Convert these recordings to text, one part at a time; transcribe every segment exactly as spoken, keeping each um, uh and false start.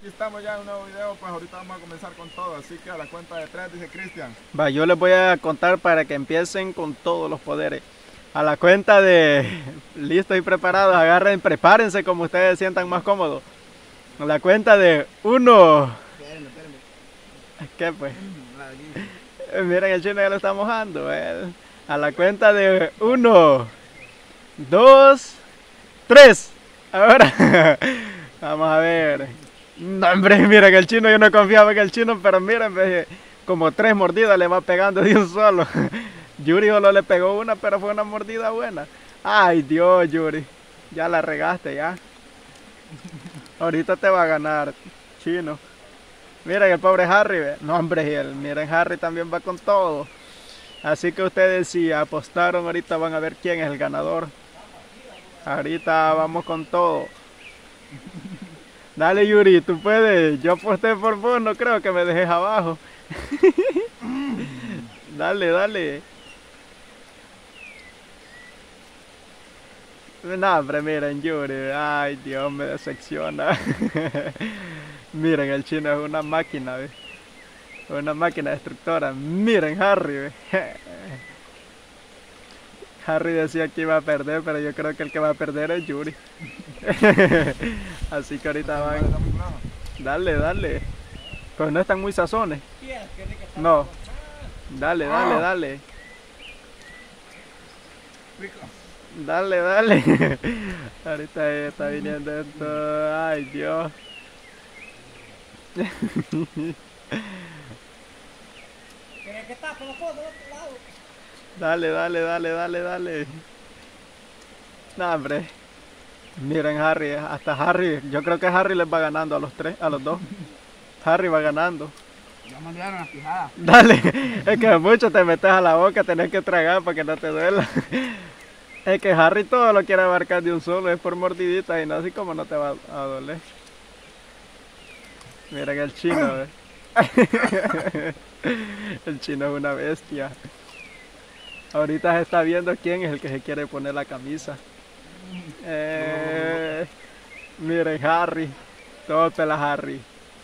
Aquí estamos ya en un nuevo video, pues ahorita vamos a comenzar con todo, así que a la cuenta de tres, dice Cristian. Va, yo les voy a contar para que empiecen con todos los poderes. A la cuenta de listos y preparados, agarren, prepárense como ustedes se sientan más cómodos. A la cuenta de uno. Espérenme, espérenme. ¿Qué pues? La- Eh, Miren, el chino ya lo está mojando. eh. A la cuenta de uno, dos, tres. Ahora, vamos a ver. No, hombre, mira que el chino, yo no confiaba en el chino, pero miren, ve, como tres mordidas le va pegando de un solo. Yuri solo le pegó una, pero fue una mordida buena. Ay, Dios, Yuri, ya la regaste, ya. Ahorita te va a ganar, chino. Miren el pobre Harry, ve. No, hombre, y el, miren, Harry también va con todo. Así que ustedes si apostaron, ahorita van a ver quién es el ganador. Ahorita vamos con todo. Dale, Yuri, tú puedes. Yo aposté por vos, no creo que me dejes abajo. Dale, dale. No, hombre, miren, Yuri. Ay, Dios, me decepciona. Miren, el chino es una máquina, ¿ve? Una máquina destructora. Miren, Harry, ¿ve? Harry decía que iba a perder, pero yo creo que el que va a perder es Yuri. Así que ahorita van. Dale, dale. Pero no están muy sazones. No. Dale, dale, dale. Dale, dale. Ahorita está viniendo esto. Ay, Dios. ¿Querés que tape la foto del otro lado? Dale, dale, dale, dale, dale. No, hombre. Miren, Harry, hasta Harry. Yo creo que Harry les va ganando a los tres, a los dos. Harry va ganando. Ya me enviaron las fijadas. Dale, es que mucho te metes a la boca, tenés que tragar para que no te duela. Es que Harry todo lo quiere abarcar de un solo, es por mordiditas y no, así como no te va a doler. Miren el chino, ¿ves? El chino es una bestia. Ahorita se está viendo quién es el que se quiere poner la camisa. Eh, miren, Harry. Todo pela Harry.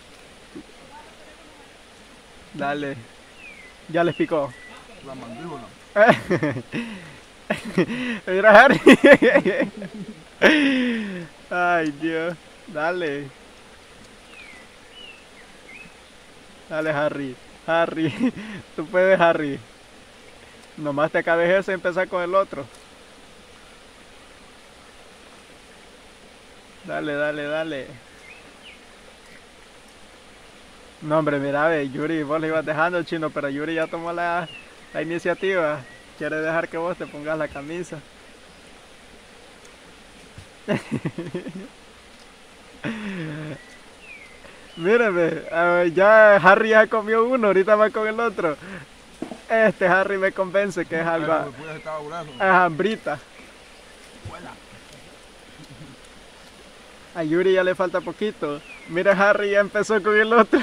Dale. Ya les picó. La mandíbula. Mira, Harry. Ay, Dios. Dale. Dale, Harry. Harry. Tú puedes, Harry. Nomás te acabes ese y empezar con el otro. Dale, dale, dale. No, hombre, mira, ve, Yuri, vos le ibas dejando el chino, pero Yuri ya tomó la, la iniciativa. Quiere dejar que vos te pongas la camisa. Mírame, ya Harry ya comió uno, ahorita va con el otro. Este Harry me convence que es algo. Es hambrita. A Yuri ya le falta poquito. Mira, Harry ya empezó con el otro.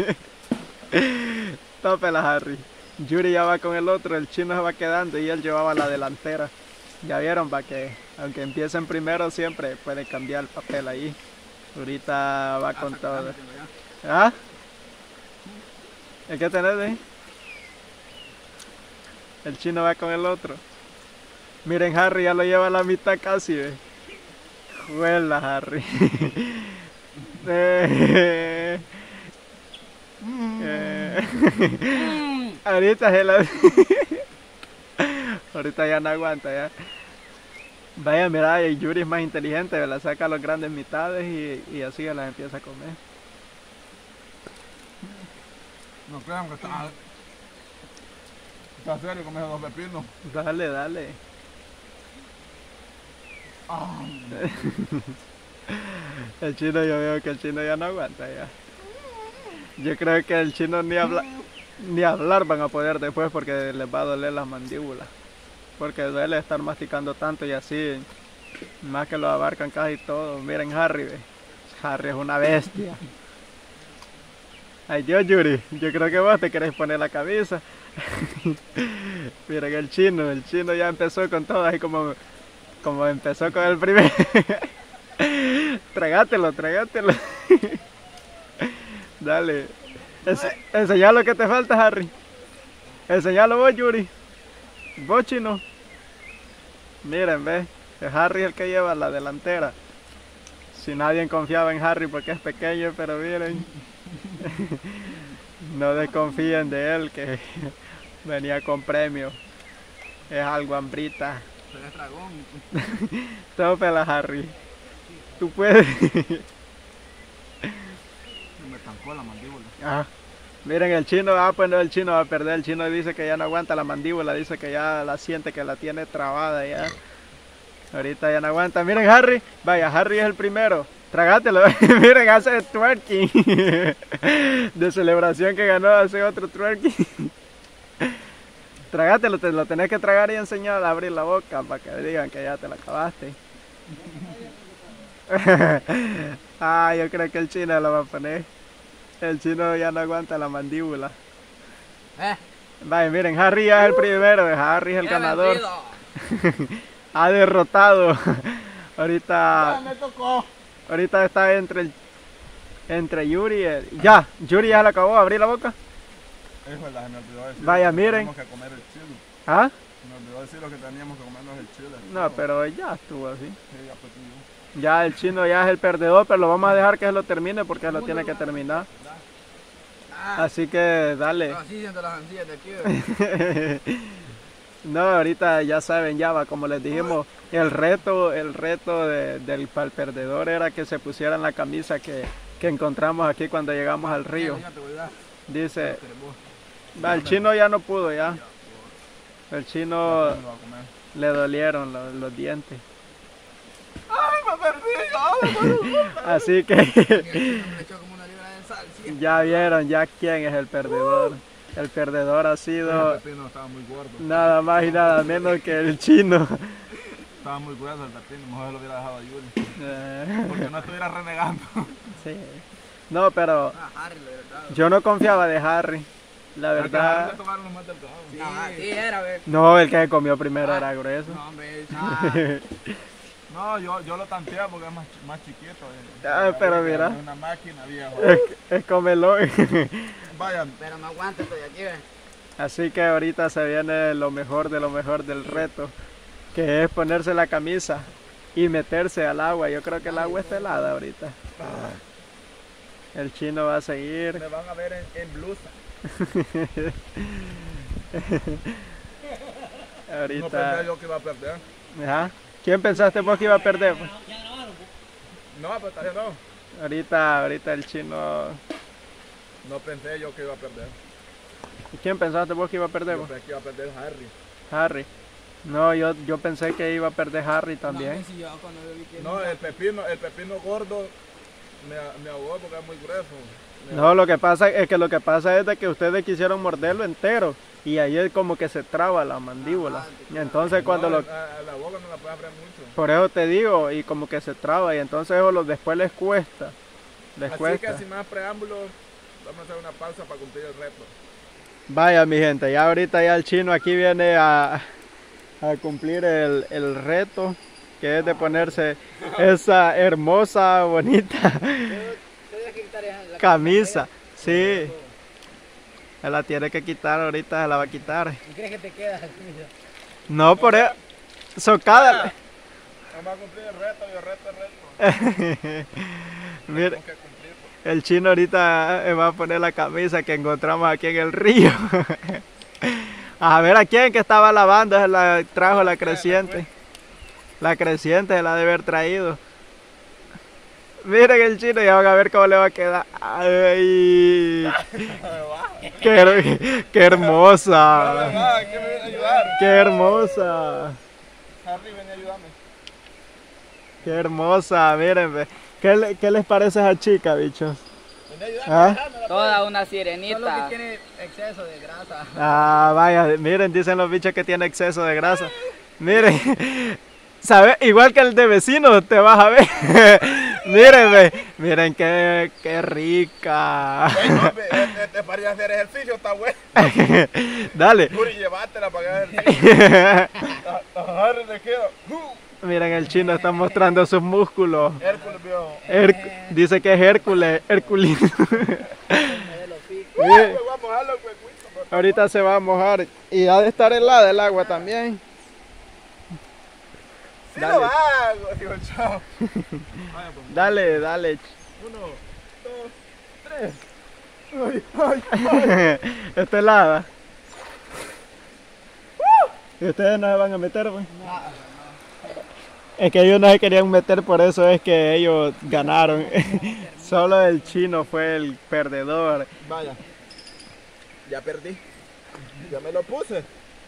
Tópela, Harry. Yuri ya va con el otro, el chino se va quedando y él llevaba la delantera. Ya vieron, va que aunque empiecen primero siempre puede cambiar el papel ahí. Ahorita va con todo. ¿Ah? ¿El que tenés ahí? El chino va con el otro. Miren, Harry ya lo lleva a la mitad casi, ¿ve? Juela, Harry. eh, eh, ahorita se la... Ahorita ya no aguanta, ya. Vaya, mira, y Yuri es más inteligente, la saca a las grandes mitades y, y así ya las empieza a comer. No crean que está... Está serio comer dos pepinos. Dale, dale. Ah. El chino, yo veo que el chino ya no aguanta ya. Yo creo que el chino ni, habla, ni hablar van a poder después porque les va a doler las mandíbulas. Porque duele estar masticando tanto y así, más que lo abarcan casi todo. Miren Harry, ve. Harry es una bestia. Ay Dios, Yuri, yo creo que vos te querés poner la camisa. Miren el chino, el chino ya empezó con todo, así como, como empezó con el primer. Trágatelo, trágatelo. Dale. Ense- enseñá lo que te falta, Harry. Enseñalo vos, Yuri. Vos, Chino. Miren, ve. Es Harry el que lleva la delantera. Si nadie confiaba en Harry porque es pequeño, pero miren. No desconfíen de él, que venía con premio. Es algo hambrita. Pero es dragón. Tópela, Harry. Tú puedes. Me estancó la mandíbula. Ah, miren, el chino, ah, pues no, el chino va a perder. El chino dice que ya no aguanta la mandíbula, dice que ya la siente, que la tiene trabada ya. Ahorita ya no aguanta. Miren, Harry, vaya, Harry es el primero. Tragátelo. Miren, hace twerking. De celebración que ganó, hace otro twerking. Tragátelo, te lo tenés que tragar y enseñar a abrir la boca para que digan que ya te la acabaste. Ah, yo creo que el chino lo va a poner. El chino ya no aguanta la mandíbula. Eh. Vaya, miren, Harry ya es el primero, Harry es el ¡Qué ganador. vendido! Ha derrotado. Ahorita, Ah, me tocó. ahorita está entre el, entre Yuri y el- ya, Yuri ya la acabó, abrí la boca. Es verdad, se me olvidó decir. Vaya, que miren. Teníamos que comer el chile. ¿Ah? Me olvidó decir lo que teníamos que comernos el chile. No, pero ya estuvo así. Sí, ya pues, sí. Ya el chino ya es el perdedor, pero lo vamos a dejar que se lo termine porque lo tiene que terminar. Ah, Así que dale. así siento las ansillas de aquí. No, ahorita ya saben, ya va, como les dijimos, el reto, el reto de- del pal perdedor era que se pusieran la camisa que, que encontramos aquí cuando llegamos al río. Ya te voy a dar. Dice, Pero vos. va, el chino ya no pudo ya. El chino Me lo voy a comer. le dolieron los, los dientes. ¡Ay, me perdí! ¡Ay, Así que Y el chino me echó como una libra de sal. ¿Sí? ya vieron ya quién es el perdedor. El perdedor ha sido El pepino estaba muy gordo. nada más y nada menos que el chino. Estaba muy grueso el pepino, mejor lo hubiera dejado a Yuri. Eh, Porque no estuviera renegando. sí. No, pero Ah, Harry lo hubiera dado. yo no confiaba de Harry. La Porque a Harry verdad. le tocaron los más delgados. No, así era, ve. No, el que comió primero era grueso. No, hombre. Ah, No, yo, yo lo tanteé porque es más, más chiquito. eh. Ah, pero Es mira. una máquina vieja. Es, es comelón. Vaya, pero no aguanta, estoy aquí, ve. Así que ahorita se viene lo mejor de lo mejor del reto, que es ponerse la camisa y meterse al agua. Yo creo que el agua está helada ahorita. El chino va a seguir. me van a ver en, en blusa. No Ahorita. pensé yo que iba a perder. Ajá. ¿Quién pensaste vos que iba a perder? No, pero todavía no. Ahorita, ahorita el chino. No pensé yo que iba a perder. ¿Quién pensaste vos que iba a perder? Yo vos? pensé que iba a perder Harry. Harry. No, yo, yo pensé que iba a perder Harry también. No, si yo cuando yo vi que No, el pepino, el pepino gordo me, me ahogó porque es muy grueso. Me- No, lo que pasa es que lo que pasa es de que ustedes quisieron morderlo entero y ahí es como que se traba la mandíbula. Y entonces cuando no, lo, a- a la boca no la puedes abrir mucho. por eso te digo, y como que se traba y entonces eso lo- después les cuesta, les Así cuesta. que sin más preámbulos, vamos a hacer una pausa para cumplir el reto. Vaya mi gente, ya ahorita ya el chino aquí viene a, a cumplir el, el reto, que es de ponerse esa hermosa, bonita Tienes que quitar la camisa. Sí, él la tiene que quitar ahorita, se la va a quitar. ¿Y crees que te queda la camisa? No, por eso, socada. Vamos a cumplir el reto y el reto es reto. Mire, Tenemos que cumplirlo. el chino ahorita eh, va a poner la camisa que encontramos aquí en el río. A ver a quién que estaba lavando, se la trajo la creciente. La creciente se la debe haber traído. Miren el chino, ya van a ver cómo le va a quedar. Ay, qué, her- qué hermosa. Ah, ¿qué me viene a ayudar? Qué hermosa. Harry, ven a ayudarme. Qué hermosa, miren. ve. ¿Qué, le- qué les parece a esa chica, bichos? Ven a ayudarme. ¿Ah? déjame la Toda una sirenita. Solo que tiene exceso de grasa. Ah, vaya, miren, dicen los bichos que tiene exceso de grasa. Miren, ¿sabe? Igual que el de vecino, te vas a ver. Miren, ve, miren qué, qué rica. Ey, no, ve, este, este para ir a hacer ejercicio está bueno. Dale. Yuri, llévatela para que haga ejercicio. A, a Harry le queda. Uh, Miren, el chino está mostrando sus músculos. Hércules, viejo. Her- dice que es Hércules, Herculino. Sí. Vamos a mojar los huequitos, por favor. Ahorita se va a mojar y ha de estar helada el agua también. Sí Dale. lo hago, digo, chao. Vaya, pues. Dale, dale. Uno, dos, tres. Ay, ay, ay. Está helada. ¿Y ustedes no se van a meter, pues? Es que ellos no se querían meter, por eso es que ellos ganaron. Solo el chino fue el perdedor. Vaya. Ya perdí. Ya me lo puse.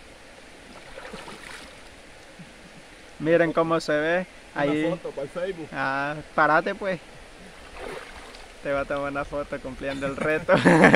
Miren cómo se ve. Ahí. Una foto para el Facebook. Ah, parate pues. Te va a tomar una foto cumpliendo el reto.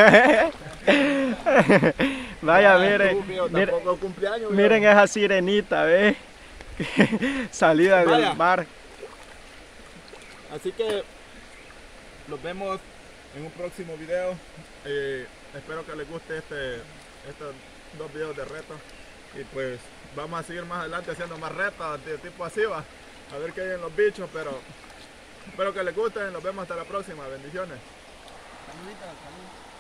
Vaya, miren. Estúpido, Miren, tampoco cumpleaños. miren viejo. esa sirenita, ¿ves? Salida Vaya. del mar. Así que los vemos en un próximo video. Eh, espero que les guste este, estos dos videos de reto. Y pues vamos a seguir más adelante haciendo más retos de tipo así, va. A ver qué hay en los bichos, pero espero que les gusten. Nos vemos hasta la próxima. Bendiciones. Saluditos, saludos.